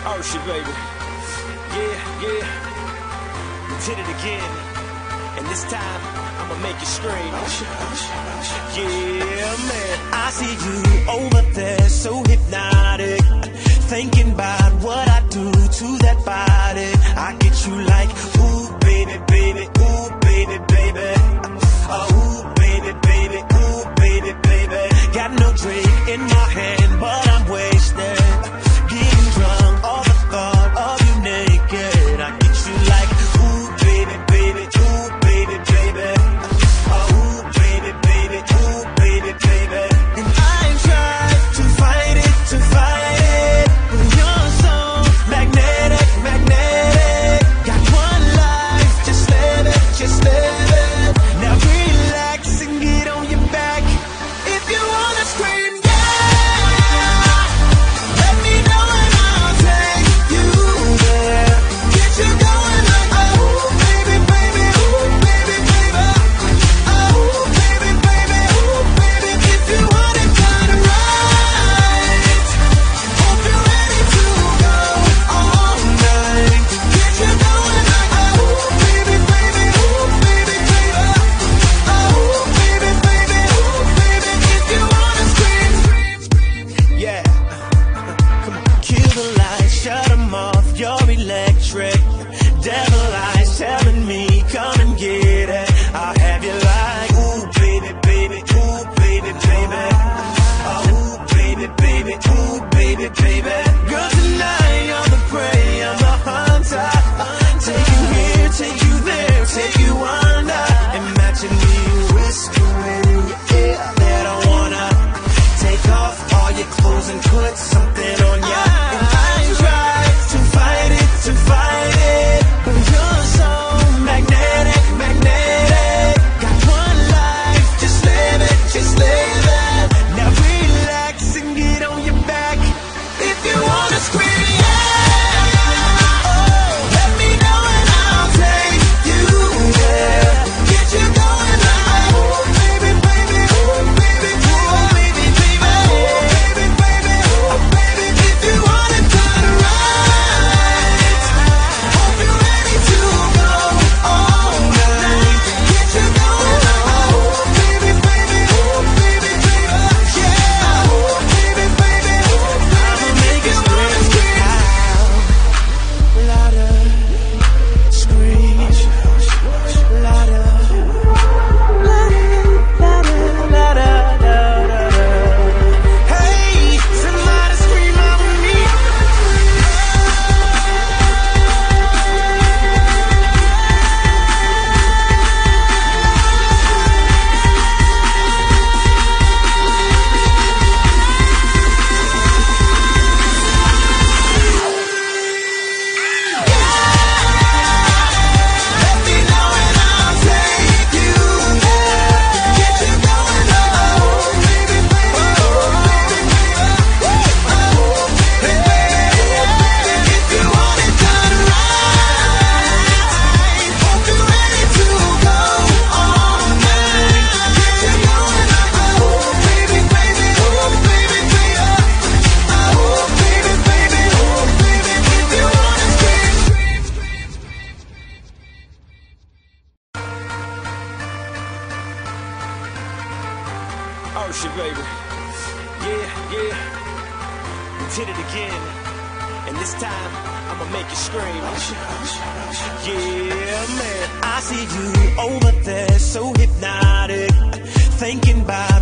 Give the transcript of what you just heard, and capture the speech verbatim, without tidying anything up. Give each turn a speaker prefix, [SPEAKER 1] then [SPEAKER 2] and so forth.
[SPEAKER 1] Usher, baby. Yeah, yeah. We did it again. And this time, I'ma make you scream. Yeah, man. I see you over there, so hypnotic. Thinking about what I do to that body. I get you like, ooh, baby, baby, ooh, baby, baby. Oh, ooh, baby, baby, ooh, baby, baby. Got no drink in my hand, but I'm wasted. Getting drunk, all the thought of you naked. I get you like, ooh, baby, baby, ooh, baby, baby. Oh, ooh, baby, baby, ooh, baby, baby. And I tried to fight it, to fight it, but you're so magnetic, magnetic. Got one life, just live it, just live it. Now relax and get on your back. If you wanna scream, yeah, let me know and I'll take you there. Get you going like, oh, baby, baby, ooh, baby, baby. Oh, baby, baby, ooh, baby. If you want it done right, hope you're ready to go all night. Get you going like, oh, baby, baby, ooh, baby, baby. Oh, baby, baby, ooh, baby. If you wanna scream, yeah. Come on. Kill the lights, shut them off, you're electric. Devil eyes telling me, come and get it. I'll have you like, ooh, baby, baby, ooh, baby, baby. Oh, ooh, baby, baby, ooh, baby, baby. Girl, tonight you're the prey, I'm the hunter. Take you here, take you there, take you under. Imagine me whispering in your ear that I wanna take off all your clothes and put something on ya. And I tried to fight it, to fight it, but you're so magnetic, magnetic. Got one life, just live it, just live it. Now relax and get on your back. If you wanna scream, yeah, oh, let me know and I'll take you there. Get you going like, oh, baby, baby, oh, baby, oh, baby, baby, oh, baby, baby, oh, baby. If you want it done right, hope you're ready to go all night. Get you going like, oh, baby, baby, oh, baby, baby, yeah, oh, baby, baby, oh, baby. I'ma make it scream out louder, scream louder, louder, louder, louder. Hey, somebody scream out with me. Let me know and I'll take you there. Get you going like, oh, baby, baby, oh, baby, baby. Oh, baby, baby. If you want it done right, hope you're ready to go all night. Get you going like, oh, baby, baby, oh, baby, baby. Oh, baby, baby, oh, baby. If you wanna scream, Usher, baby. Yeah, yeah. We did it again. And this time, I'ma make you scream. Yeah, man. I see you over there, so hypnotic. Thinking about